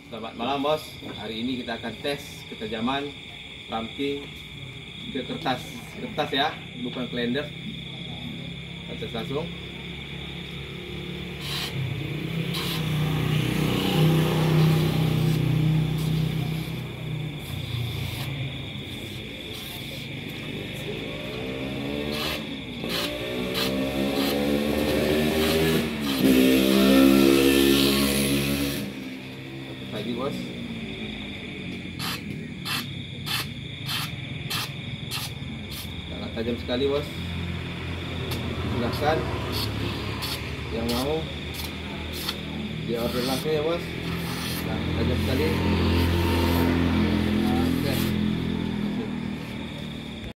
Selamat malam bos. Hari ini kita akan tes ketajaman pumpkin ke kertas. Kertas ya, bukan kalender. Kita tes langsung. Lagi bos, sangat tajam sekali bos. Silahkan yang mau dia order langsung ya bos. Sangat tajam sekali.